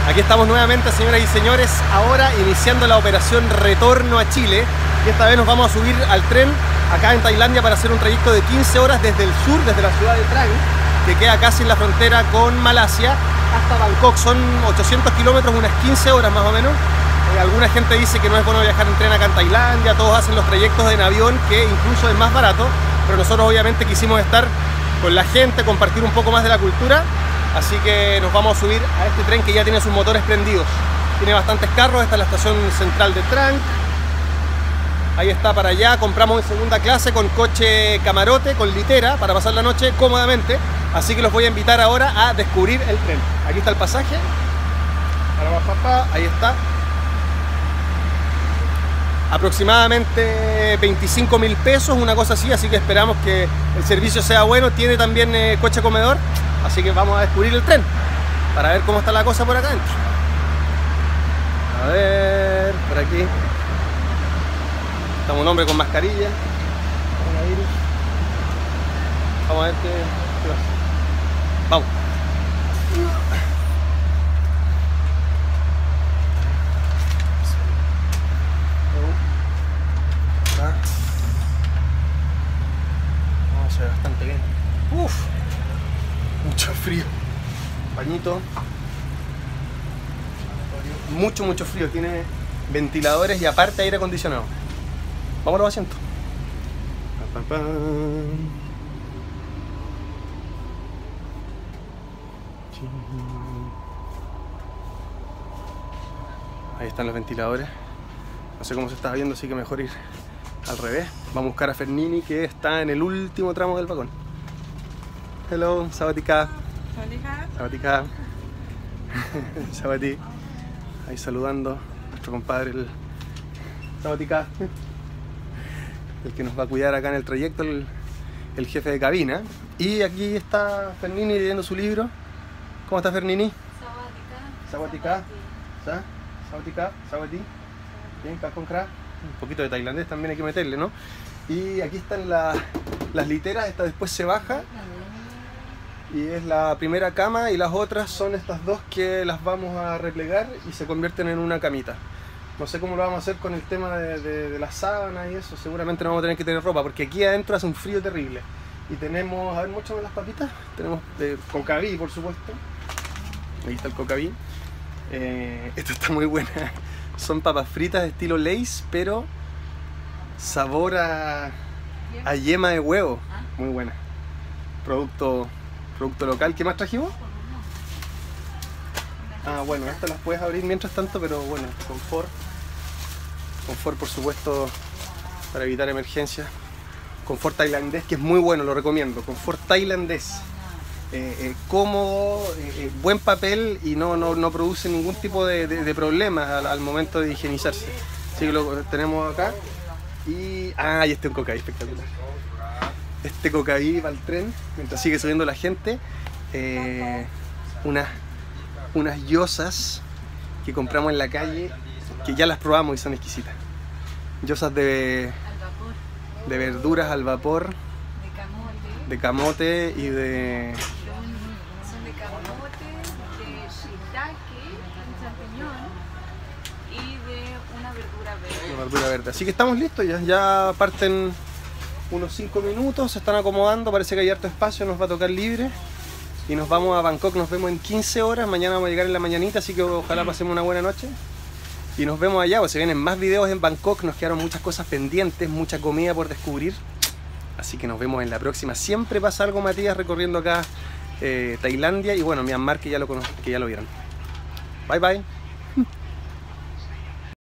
Aquí estamos nuevamente, señoras y señores, ahora iniciando la operación Retorno a Chile. Y esta vez nos vamos a subir al tren acá en Tailandia para hacer un trayecto de 15 horas desde el sur, desde la ciudad de Trang, que queda casi en la frontera con Malasia, hasta Bangkok. Son 800 kilómetros, unas 15 horas más o menos. Alguna gente dice que no es bueno viajar en tren acá en Tailandia, todos hacen los trayectos en avión, que incluso es más barato, pero nosotros obviamente quisimos estar con la gente, compartir un poco más de la cultura, así que nos vamos a subir a este tren que ya tiene sus motores prendidos. Tiene bastantes carros, esta es la estación central de Trang. Ahí está para allá, compramos en segunda clase con coche camarote, con litera, para pasar la noche cómodamente. Así que los voy a invitar ahora a descubrir el tren. Aquí está el pasaje. Ahí está. Aproximadamente 25.000 pesos, una cosa así, así que esperamos que el servicio sea bueno. Tiene también coche comedor, así que vamos a descubrir el tren para ver cómo está la cosa por acá adentro. A ver, por aquí está un hombre con mascarilla. Vamos a ver qué pasa. Vamos. Se ve bastante bien. Uf, mucho frío. Pañito. Mucho frío. Tiene ventiladores y aparte aire acondicionado. Vamos a los asientos. Ahí están los ventiladores. No sé cómo se está viendo, así que mejor ir al revés. Vamos a buscar a Fernini, que está en el último tramo del vagón. Hello, Sawatika. Sawatika. Sawati. Ahí saludando a nuestro compadre, el Sawatika, el que nos va a cuidar acá en el trayecto, el jefe de cabina. Y aquí está Fernini leyendo su libro. ¿Cómo está Fernini? Sawatika. Sawatika. Sawati. Bien, Kakonkra. Un poquito de tailandés también hay que meterle, ¿no? Y aquí están las literas. Esta después se baja y es la primera cama, y las otras son estas dos que las vamos a replegar y se convierten en una camita. No sé cómo lo vamos a hacer con el tema de las sábanas y eso. Seguramente no vamos a tener que tener ropa porque aquí adentro hace un frío terrible. Y tenemos, a ver, muéstrame las papitas. Tenemos cocaví, por supuesto. Ahí está el cocaví. Esto está muy buena. Son papas fritas de estilo Lay's, pero sabor a yema de huevo. Muy buena. Producto local. ¿Qué más trajimos? Ah, bueno, estas las puedes abrir mientras tanto, pero bueno, confort. Confort, por supuesto, para evitar emergencias. Confort tailandés, que es muy bueno, lo recomiendo. Confort tailandés. Cómodo, buen papel y no produce ningún tipo de problemas al momento de higienizarse. Así que lo tenemos acá. Y este es un cocaví espectacular. Este cocaví va al tren mientras sigue subiendo la gente. Unas yosas que compramos en la calle, que ya las probamos y son exquisitas. Yosas de verduras al vapor, de camote y de... Son de camote, de shiitake, un champiñón y de una verdura verde. Una verdura verde. Así que estamos listos ya parten unos 5 minutos, se están acomodando, parece que hay harto espacio, nos va a tocar libre. Y nos vamos a Bangkok, nos vemos en 15 horas, mañana vamos a llegar en la mañanita, así que ojalá pasemos una buena noche. Y nos vemos allá, pues se vienen más videos en Bangkok, nos quedaron muchas cosas pendientes, mucha comida por descubrir. Así que nos vemos en la próxima. Siempre pasa algo, Matías, recorriendo acá Tailandia y bueno, Myanmar, que ya lo vieron. Bye bye.